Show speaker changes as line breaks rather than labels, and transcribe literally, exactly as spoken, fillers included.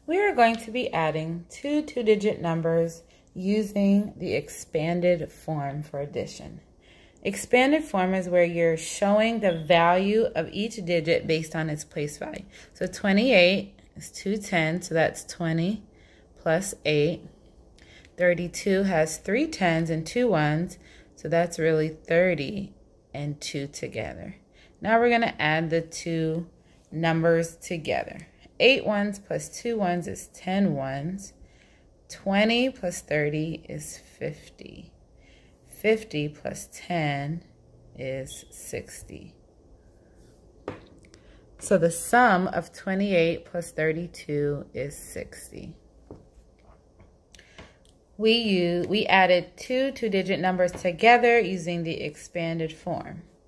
We are going to be adding two two-digit numbers using the expanded form for addition. Expanded form is where you're showing the value of each digit based on its place value. So twenty-eight is two tens, so that's twenty plus eight. thirty-two has three tens and two ones, so that's really thirty and two together. Now we're going to add the two numbers together. eight ones plus two ones is ten ones. twenty plus thirty is fifty. fifty plus ten is sixty. So the sum of twenty-eight plus thirty-two is sixty. We use, we added two two-digit numbers together using the expanded form.